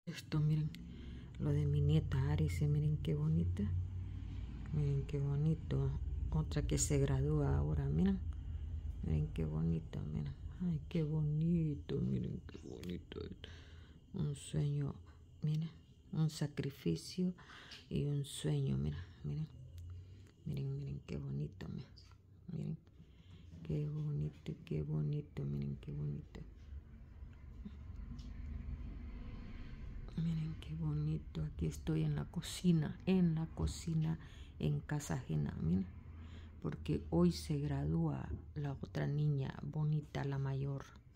Esto, miren, lo de mi nieta Arice, miren qué bonita. Miren qué bonito. Otra que se gradúa ahora, miren. Miren qué bonito, miren. Ay, qué bonito, miren qué bonito. Un sueño, miren, un sacrificio y un sueño, miren, miren. Miren, miren qué bonito, miren. Miren, qué bonito, miren qué bonito. Miren qué bonito, aquí estoy en la cocina, en casa ajena, miren, porque hoy se gradúa la otra niña bonita, la mayor.